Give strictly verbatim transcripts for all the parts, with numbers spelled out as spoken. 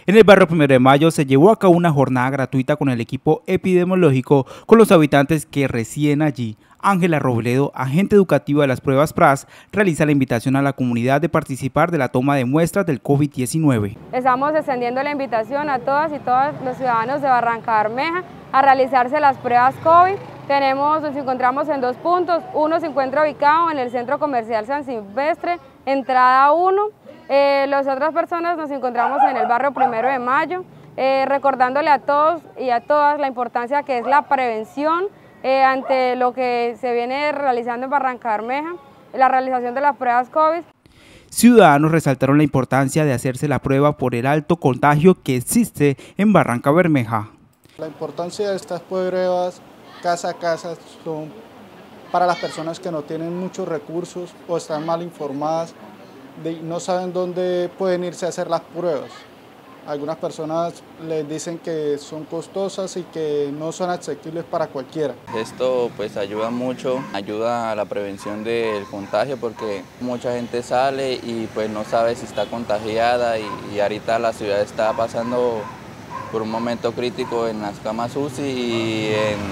En el barrio Primero de Mayo se llevó a cabo una jornada gratuita con el equipo epidemiológico con los habitantes que residen allí. Ángela Robledo, agente educativa de las pruebas P R A S, realiza la invitación a la comunidad de participar de la toma de muestras del COVID diecinueve. Estamos extendiendo la invitación a todas y todos los ciudadanos de Barrancabermeja a realizarse las pruebas COVID. Tenemos, nos encontramos en dos puntos. Uno se encuentra ubicado en el Centro Comercial San Silvestre, entrada uno. Eh, las otras personas nos encontramos en el barrio Primero de Mayo, eh, recordándole a todos y a todas la importancia que es la prevención eh, ante lo que se viene realizando en Barrancabermeja, la realización de las pruebas COVID. Ciudadanos resaltaron la importancia de hacerse la prueba por el alto contagio que existe en Barrancabermeja. La importancia de estas pruebas casa a casa son para las personas que no tienen muchos recursos o están mal informadas, de, no saben dónde pueden irse a hacer las pruebas. Algunas personas les dicen que son costosas y que no son accesibles para cualquiera. Esto pues ayuda mucho, ayuda a la prevención del contagio porque mucha gente sale y pues no sabe si está contagiada y, y ahorita la ciudad está pasando por un momento crítico en las camas U C I y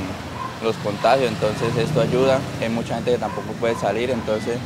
en los contagios, entonces esto ayuda. Hay mucha gente que tampoco puede salir, entonces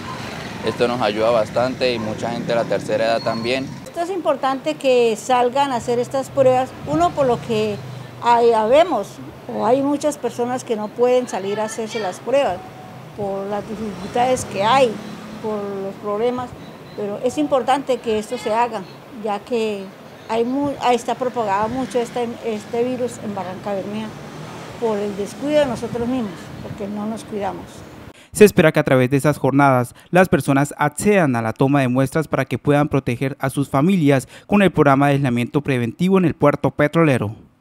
esto nos ayuda bastante y mucha gente de la tercera edad también. Esto es importante que salgan a hacer estas pruebas, uno por lo que hay, vemos, o hay muchas personas que no pueden salir a hacerse las pruebas por las dificultades que hay, por los problemas, pero es importante que esto se haga, ya que hay muy, ahí está propagado mucho este, este virus en Barrancabermeja por el descuido de nosotros mismos, porque no nos cuidamos. Se espera que a través de esas jornadas las personas accedan a la toma de muestras para que puedan proteger a sus familias con el programa de aislamiento preventivo en el puerto petrolero.